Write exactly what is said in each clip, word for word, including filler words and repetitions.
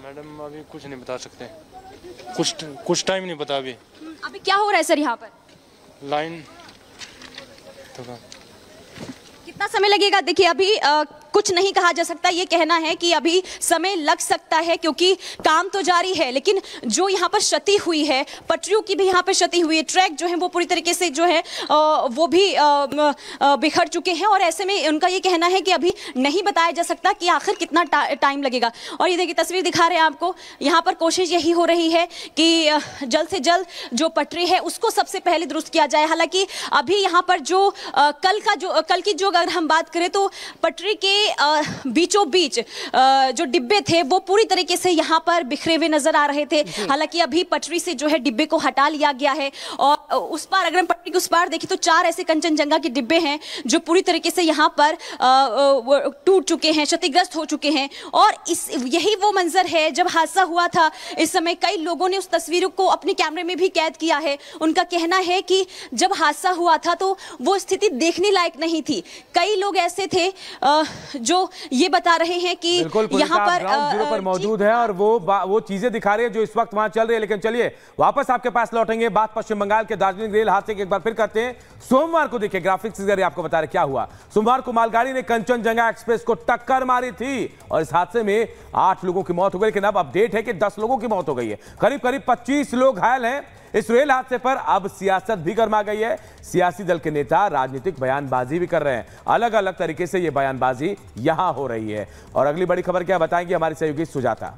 Madam अभी कुछ नहीं बता सकते, कुछ कुछ टाइम नहीं पता अभी। अभी क्या हो रहा है सर यहाँ पर? लाइन तो कितना समय लगेगा? देखिए अभी आ, कुछ नहीं कहा जा सकता, ये कहना है कि अभी समय लग सकता है क्योंकि काम तो जारी है, लेकिन जो यहाँ पर क्षति हुई है, पटरियों की भी यहाँ पर क्षति हुई है, ट्रैक जो है वो पूरी तरीके से जो है आ, वो भी आ, आ, बिखर चुके हैं और ऐसे में उनका ये कहना है कि अभी नहीं बताया जा सकता कि आखिर कितना टा, टाइम लगेगा। और ये देखिए तस्वीर दिखा रहे हैं आपको, यहाँ पर कोशिश यही हो रही है कि जल्द से जल्द जो पटरी है उसको सबसे पहले दुरुस्त किया जाए। हालांकि अभी यहाँ पर जो आ, कल का जो कल की जो अगर हम बात करें तो पटरी के बीचों बीच जो डिब्बे थे वो पूरी तरीके से यहाँ पर बिखरे हुए नजर आ रहे थे। हालांकि अभी पटरी से जो है डिब्बे को हटा लिया गया है और उस पार अगर हम पटरी के उस पार देखें तो चार ऐसे कंचनजंगा के डिब्बे हैं जो पूरी तरीके से यहाँ पर टूट चुके हैं, क्षतिग्रस्त हो चुके हैं। और इस यही वो मंजर है जब हादसा हुआ था। इस समय कई लोगों ने उस तस्वीरों को अपने कैमरे में भी कैद किया है। उनका कहना है कि जब हादसा हुआ था तो वो स्थिति देखने लायक नहीं थी। कई लोग ऐसे थे जो ये बता रहे हैं कि यहाँ पर ग्राउंड जीरो पर मौजूद है और वो वो चीजें दिखा रही है जो इस वक्त वहां चल रही है। लेकिन चलिए वापस आपके पास लौटेंगे, बात पश्चिम बंगाल के दार्जिलिंग रेल हादसे की एक बार फिर करते हैं। सोमवार को देखिए ग्राफिक्स के जरिए आपको बता रहे क्या हुआ। सोमवार को मालगाड़ी ने कंचनजंगा एक्सप्रेस को टक्कर मारी थी और इस हादसे में आठ लोगों की मौत हो गई। लेकिन अब अपडेट है कि दस लोगों की मौत हो गई है, करीब करीब पच्चीस लोग घायल हैं। इस रेल हादसे पर अब सियासत भी गर्मा गई है। सियासी दल के नेता राजनीतिक बयानबाजी भी कर रहे हैं, अलग अलग तरीके से यह बयानबाजी यहां हो रही है। और अगली बड़ी खबर क्या बताएंगी हमारी सहयोगी सुजाता।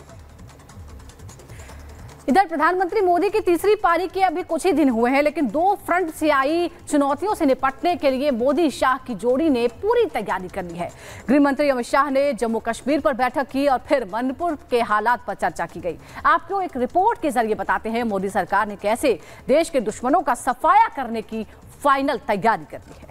इधर प्रधानमंत्री मोदी की तीसरी पारी के अभी कुछ ही दिन हुए हैं, लेकिन दो फ्रंट से आई चुनौतियों से निपटने के लिए मोदी शाह की जोड़ी ने पूरी तैयारी कर ली है। गृह मंत्री अमित शाह ने जम्मू कश्मीर पर बैठक की और फिर मणिपुर के हालात पर चर्चा की गई। आपको एक रिपोर्ट के जरिए बताते हैं मोदी सरकार ने कैसे देश के दुश्मनों का सफाया करने की फाइनल तैयारी कर ली है।